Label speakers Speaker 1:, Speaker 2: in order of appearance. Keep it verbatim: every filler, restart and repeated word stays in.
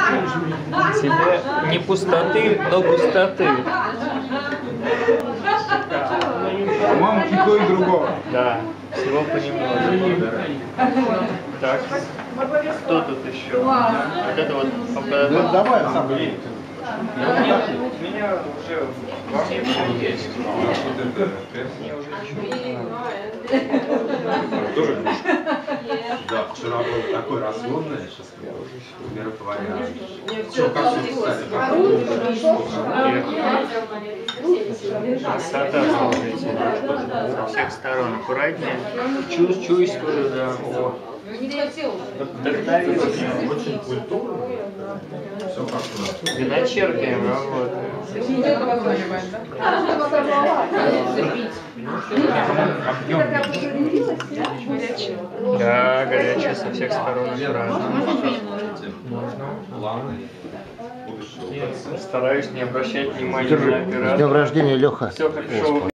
Speaker 1: Тебе не пустоты, но густоты.
Speaker 2: По-моему, и то, и другого.
Speaker 1: Да, всего понемножку. Так, кто тут еще? Вот это вот.
Speaker 2: Да, давай сам.
Speaker 1: У меня уже во мне все есть. Мне уже ничего.
Speaker 3: Тоже да, вчера был такой разгонный, сейчас мероприятие. Все, как все
Speaker 1: Красота, смотрите, со всех сторон аккуратнее. Чувств, чувствую, да. О. Вдохновился.
Speaker 3: очень культурно. Все как у нас.
Speaker 1: Виночерпием работаем. Да, горячая со всех сторон аккуратно. Стараюсь не обращать внимания на оператора.
Speaker 2: С днем рождения, Леха.
Speaker 1: Все хорошо.